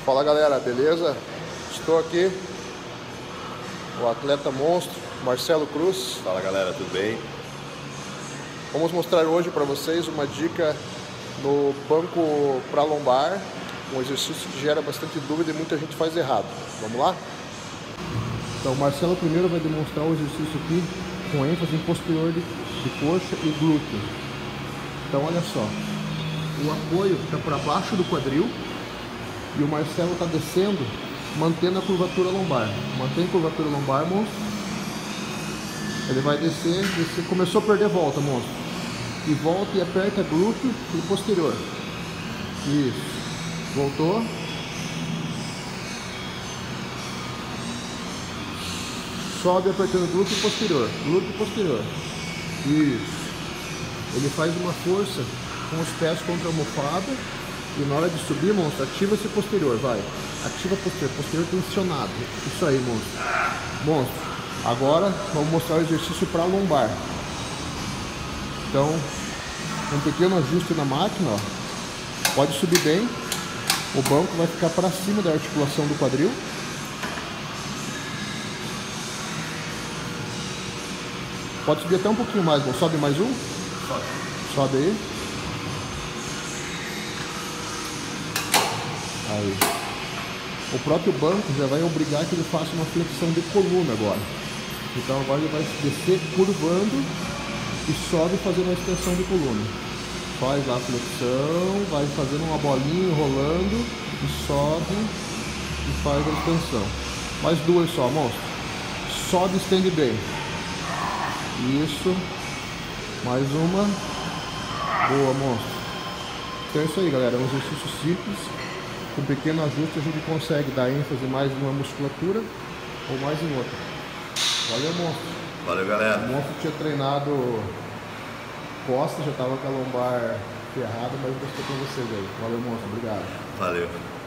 Fala galera, beleza? Estou aqui, o atleta monstro, Marcelo Cruz. Fala galera, tudo bem? Vamos mostrar hoje para vocês uma dica no banco para lombar, um exercício que gera bastante dúvida e muita gente faz errado. Vamos lá? Então o Marcelo primeiro vai demonstrar o exercício aqui com ênfase em posterior de coxa e glúteo. Então olha só, o apoio está para baixo do quadril e o Marcelo está descendo, mantendo a curvatura lombar. Mantém a curvatura lombar, monstro. Ele vai descer, começou a perder volta, monstro. E volta e aperta glúteo e posterior. Isso. Voltou. Sobe apertando glúteo e posterior. Glúteo e posterior. Isso. Ele faz uma força com os pés contra a almofada. E na hora de subir, monstro, ativa esse posterior, vai. Ativa posterior, posterior tensionado. Isso aí, monstro. Monstro, agora vamos mostrar o exercício para lombar. Então, um pequeno ajuste na máquina, ó. Pode subir bem. O banco vai ficar para cima da articulação do quadril. Pode subir até um pouquinho mais, monstro. Sobe mais um? Sobe. Sobe aí. Aí. O próprio banco já vai obrigar que ele faça uma flexão de coluna agora. Então agora ele vai descer curvando e sobe fazendo uma extensão de coluna. Faz lá a flexão, vai fazendo uma bolinha enrolando e sobe e faz a extensão. Mais duas só, monstro. Sobe e estende bem. Isso. Mais uma. Boa, monstro. Então é isso aí, galera. É um exercício simples. Com pequeno ajuste a gente consegue dar ênfase mais em uma musculatura ou mais em outra. Valeu, monstro. Valeu, galera. O monstro tinha treinado costas, já estava com a lombar ferrada, mas eu gostei com vocês aí. Valeu, monstro. Obrigado. Valeu.